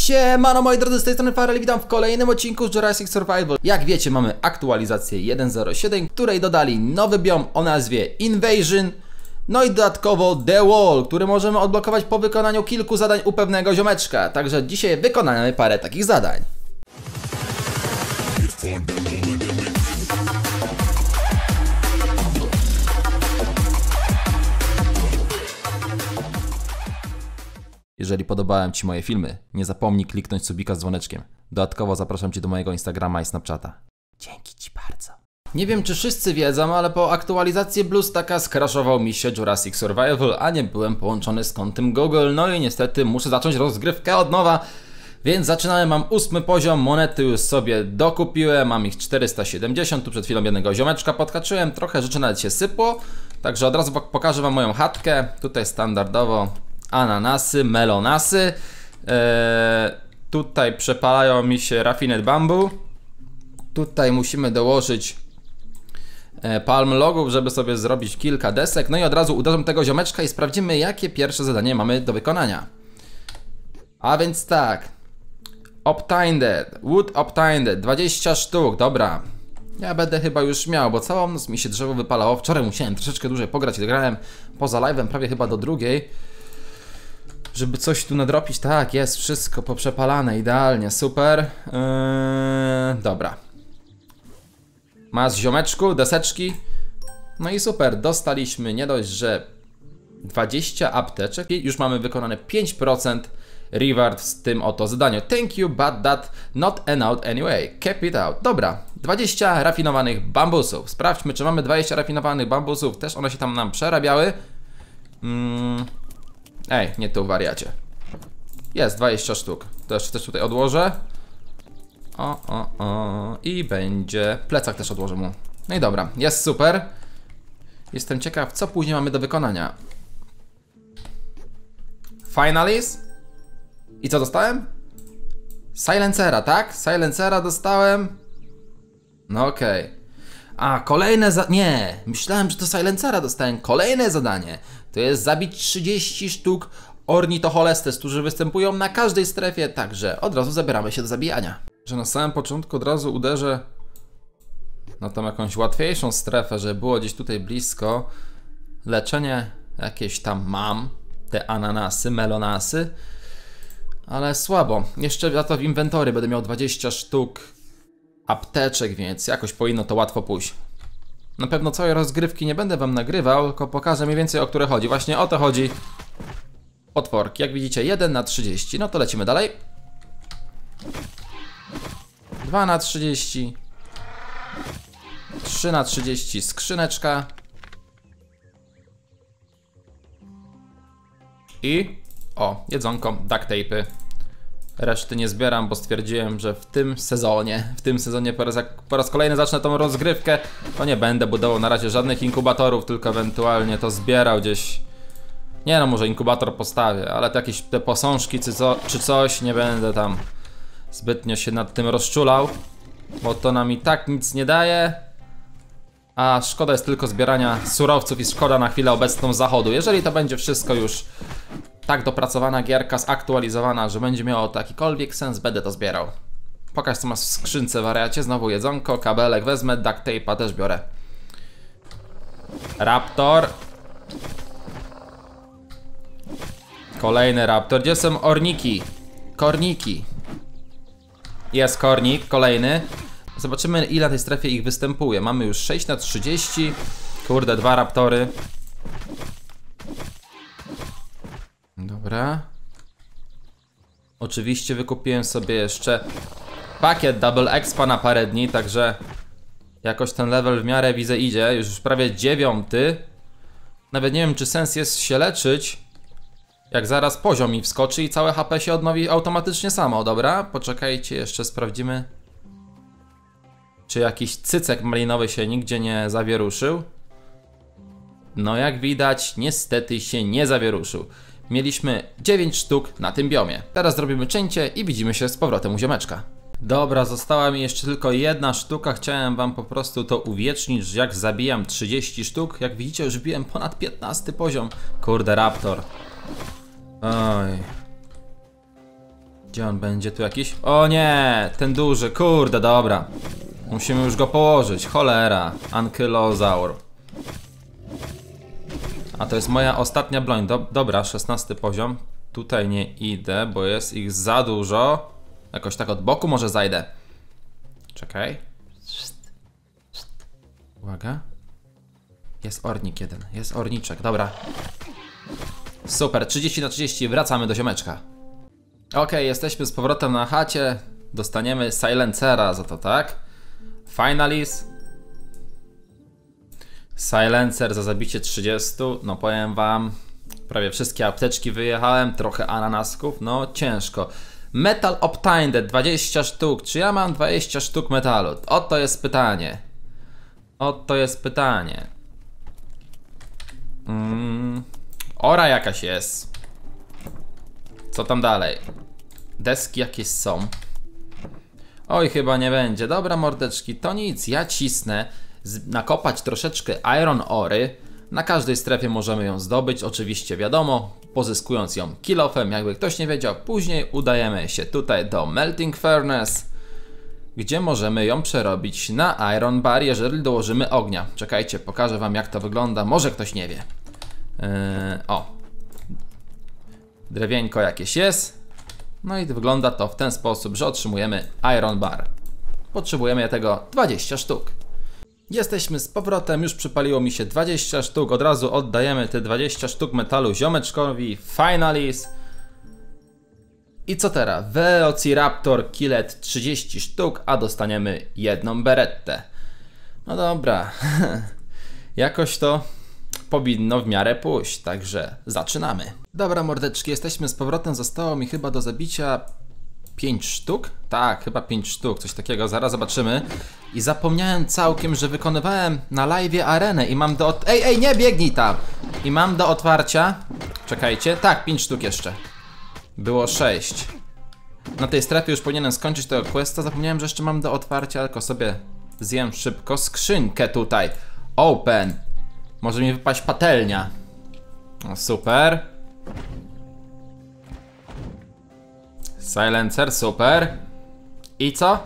Siemano moi drodzy, z tej strony Farel, witam w kolejnym odcinku z Jurassic Survival. Jak wiecie, mamy aktualizację 1.07, której dodali nowy biom o nazwie Invasion. No i dodatkowo The Wall, który możemy odblokować po wykonaniu kilku zadań u pewnego ziomeczka. Także dzisiaj wykonamy parę takich zadań. Jeżeli podobałem Ci moje filmy, nie zapomnij kliknąć subika z dzwoneczkiem. Dodatkowo zapraszam Cię do mojego Instagrama i Snapchata. Dzięki Ci bardzo. Nie wiem, czy wszyscy wiedzą, ale po aktualizacji BlueStacka skraszował mi się Jurassic Survival, a nie byłem połączony z kontem Google. No i niestety muszę zacząć rozgrywkę od nowa. Więc zaczynamy, mam 8 poziom, monety już sobie dokupiłem, mam ich 470, tu przed chwilą jednego ziomeczka podhaczyłem, trochę rzeczy nawet się sypło. Także od razu pokażę Wam moją chatkę, tutaj standardowo ananasy, melonasy, tutaj przepalają mi się raffinet bamboo, tutaj musimy dołożyć palm logów, żeby sobie zrobić kilka desek, no i od razu uderzam tego ziomeczka i sprawdzimy, jakie pierwsze zadanie mamy do wykonania. A więc tak, obtained, wood obtained, 20 sztuk, dobra. Ja będę chyba już miał, bo całą noc mi się drzewo wypalało. Wczoraj musiałem troszeczkę dłużej pograć i grałem poza live'em prawie chyba do 2, żeby coś tu nadrobić. Tak, jest wszystko poprzepalane, idealnie, super. Dobra. Masz ziomeczku, deseczki. No i super, dostaliśmy nie dość, że 20 apteczek i już mamy wykonane 5% reward z tym oto zadaniu. Thank you, but that not an out anyway. Keep it out. Dobra, 20 rafinowanych bambusów. Sprawdźmy, czy mamy 20 rafinowanych bambusów. Też one się tam nam przerabiały. Ej, nie tu, wariacie. Jest 20 sztuk. To jeszcze też tutaj odłożę. I będzie. Plecak też odłożę mu. No i dobra, jest super. Jestem ciekaw, co później mamy do wykonania. Finalis. I co dostałem? Silencera, tak? Silencera dostałem. No okej. A, kolejne nie, myślałem, że to Silencera dostałem. Kolejne zadanie to jest zabić 30 sztuk ornitocholestes, którzy występują na każdej strefie, także od razu zabieramy się do zabijania. Że na samym początku od razu uderzę na tą jakąś łatwiejszą strefę, żeby było gdzieś tutaj blisko. Leczenie jakieś tam mam, te ananasy, melonasy, ale słabo. Jeszcze za to w inwentory będę miał 20 sztuk apteczek, więc jakoś powinno to łatwo pójść. Na pewno całej rozgrywki nie będę Wam nagrywał, tylko pokażę mniej więcej, o które chodzi. Właśnie o to chodzi. Potworki, jak widzicie, 1 na 30. No to lecimy dalej. 2 na 30. 3 na 30. Skrzyneczka. I o, jedzonko, duct tape'y. Reszty nie zbieram, bo stwierdziłem, że w tym sezonie po raz kolejny zacznę tą rozgrywkę, to nie będę budował na razie żadnych inkubatorów, tylko ewentualnie to zbierał gdzieś. Nie no, może inkubator postawię, ale to jakieś te posążki czy coś, nie będę tam zbytnio się nad tym rozczulał, bo to nam i tak nic nie daje, a szkoda jest tylko zbierania surowców i szkoda na chwilę obecną zachodu. Jeżeli to będzie wszystko już tak dopracowana gierka, zaktualizowana, że będzie miało to jakikolwiek sens, będę to zbierał. Pokaż, co masz w skrzynce, wariacie. Znowu jedzonko, kabelek wezmę, duct tape'a też biorę. Raptor. Kolejny raptor. Gdzie są orniki? Korniki. Jest kornik, kolejny. Zobaczymy, ile na tej strefie ich występuje. Mamy już 6 na 30. Kurde, 2 raptory. Dobra. Oczywiście wykupiłem sobie jeszcze pakiet Double Expa na parę dni, także jakoś ten level w miarę widzę idzie. Już prawie 9. Nawet nie wiem, czy sens jest się leczyć, jak zaraz poziom mi wskoczy i całe HP się odnowi automatycznie samo. Dobra, poczekajcie, jeszcze sprawdzimy, czy jakiś cycek malinowy się nigdzie nie zawieruszył. No jak widać, niestety się nie zawieruszył. Mieliśmy 9 sztuk na tym biomie. Teraz zrobimy cięcie i widzimy się z powrotem u ziomeczka. Dobra, została mi jeszcze tylko 1 sztuka. Chciałem Wam po prostu to uwiecznić, że jak zabijam 30 sztuk, jak widzicie, już biłem ponad 15 poziom. Kurde, raptor. Oj. Gdzie on będzie? Tu jakiś? O nie, ten duży, kurde, dobra. Musimy już go położyć, cholera. Ankylozaur. A to jest moja ostatnia broń. Dobra, 16 poziom. Tutaj nie idę, bo jest ich za dużo. Jakoś tak od boku może zajdę. Czekaj. Uwaga. Jest ornik jeden, jest orniczek, dobra. Super, 30 na 30, wracamy do ziomeczka. Okej, jesteśmy z powrotem na chacie. Dostaniemy Silencera za to, tak? Finalis. Silencer za zabicie 30. No powiem wam, prawie wszystkie apteczki wyjechałem, trochę ananasków, no ciężko. Metal Obtained 20 sztuk. Czy ja mam 20 sztuk metalu? Oto jest pytanie. Oto jest pytanie. Ora jakaś jest. Co tam dalej? Deski jakieś są. Oj, chyba nie będzie. Dobra, mordeczki, to nic. Ja cisnę. Nakopać troszeczkę Iron Ory. Na każdej strefie możemy ją zdobyć. Oczywiście wiadomo, pozyskując ją kilofem, jakby ktoś nie wiedział. Później udajemy się tutaj do Melting Furnace, gdzie możemy ją przerobić na Iron Bar, jeżeli dołożymy ognia. Czekajcie, pokażę wam jak to wygląda. Może ktoś nie wie. O. Drewieńko jakieś jest. No i wygląda to w ten sposób, że otrzymujemy Iron Bar. Potrzebujemy tego 20 sztuk. Jesteśmy z powrotem, już przypaliło mi się 20 sztuk. Od razu oddajemy te 20 sztuk metalu ziomeczkowi. Finalis. I co teraz? Velociraptor Killet 30 sztuk, a dostaniemy jedną berettę. No dobra. Jakoś to powinno w miarę pójść, także zaczynamy. Dobra mordeczki, jesteśmy z powrotem. Zostało mi chyba do zabicia 5 sztuk? Tak, chyba 5 sztuk, coś takiego, zaraz zobaczymy. I zapomniałem całkiem, że wykonywałem na live'ie arenę i mam do... Ej, nie biegnij tam! I mam do otwarcia... Czekajcie, tak, 5 sztuk jeszcze. Było 6. Na tej strefie już powinienem skończyć tego questa. Zapomniałem, że jeszcze mam do otwarcia, tylko sobie zjem szybko skrzynkę tutaj. Open. Może mi wypaść patelnia. O, super. Silencer, super. I co?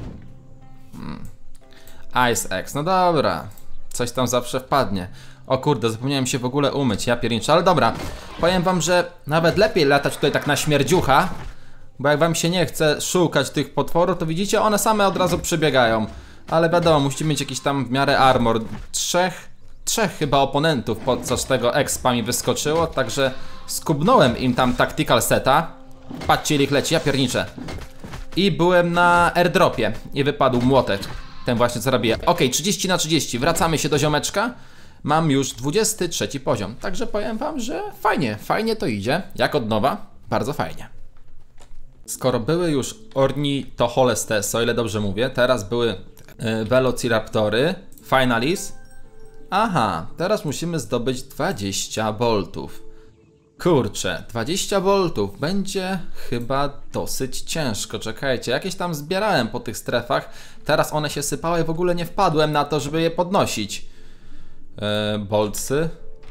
Ice X, no dobra. Coś tam zawsze wpadnie. O kurde, zapomniałem się w ogóle umyć, ja pierniczę, ale dobra. Powiem wam, że nawet lepiej latać tutaj tak na śmierdziucha, bo jak wam się nie chce szukać tych potworów, to widzicie, one same od razu przybiegają. Ale wiadomo, musicie mieć jakiś tam w miarę armor. Trzech chyba oponentów podczas tego expa mi wyskoczyło, także skubnąłem im tam tactical seta. Patrzcie, ile ich leci, ja pierniczę. I byłem na airdropie i wypadł młotek. Ten właśnie co robię. Ok, 30 na 30, wracamy się do ziomeczka. Mam już 23 poziom, także powiem wam, że fajnie to idzie. Jak od nowa, bardzo fajnie. Skoro były już Ornitholestes, o ile dobrze mówię, teraz były Velociraptory, Finalis. Aha, teraz musimy zdobyć 20 boltów. Kurczę, 20 boltów będzie chyba dosyć ciężko. Czekajcie, jakieś tam zbierałem po tych strefach. Teraz one się sypały, w ogóle nie wpadłem na to, żeby je podnosić. Boltsy.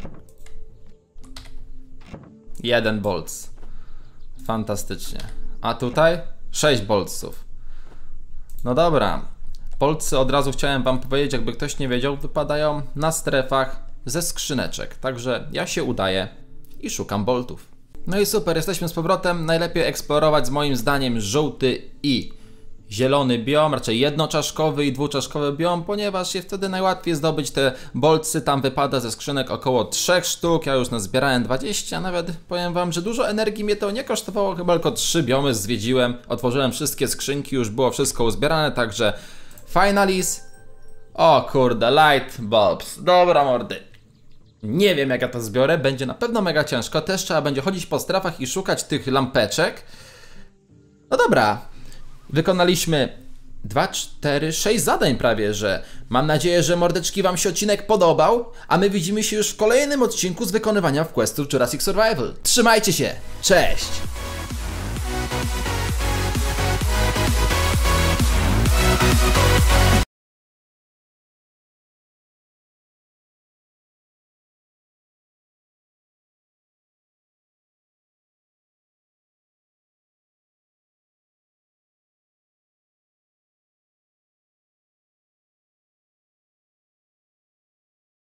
1 bolts. Fantastycznie. A tutaj 6 boltsów. No dobra. Boltsy, od razu chciałem wam powiedzieć, jakby ktoś nie wiedział, wypadają na strefach ze skrzyneczek. Także ja się udaję i szukam boltów. No i super, jesteśmy z powrotem. Najlepiej eksplorować z moim zdaniem żółty i zielony biom, raczej jednoczaszkowy i dwuczaszkowy biom, ponieważ jest wtedy najłatwiej zdobyć te boltsy. Tam wypada ze skrzynek około 3 sztuk, ja już nazbierałem 20, nawet powiem wam, że dużo energii mnie to nie kosztowało, chyba tylko 3 biomy zwiedziłem, otworzyłem wszystkie skrzynki, już było wszystko uzbierane, także Finalis. O kurde, light bulbs, dobra mordy. Nie wiem jak ja to zbiorę, będzie na pewno mega ciężko, też trzeba będzie chodzić po strefach i szukać tych lampeczek. No dobra. Wykonaliśmy 2, 4, 6 zadań prawie, że mam nadzieję, że mordeczki wam się odcinek podobał, a my widzimy się już w kolejnym odcinku z wykonywania questów Jurassic Survival. Trzymajcie się, cześć!